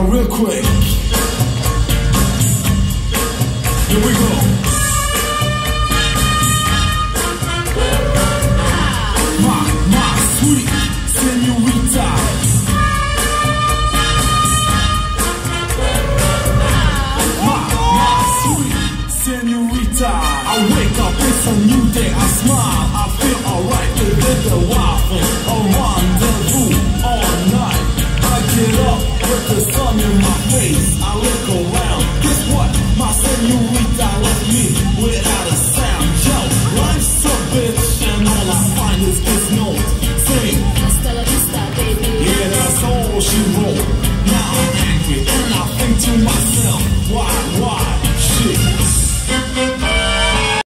real quick. Here we go. My sweet señorita. My sweet señorita. I wake up, it's a new day. I smile, I feel alright. Live the waffle, a rendezvous all night. I get up with the sun in my face. I look around. Guess what? My señorita left me without a sound. Yo, life's a bitch, and all I find is this note saying, hasta la vista, baby. yeah, that's all she wrote. Now I'm angry, and I think to myself, why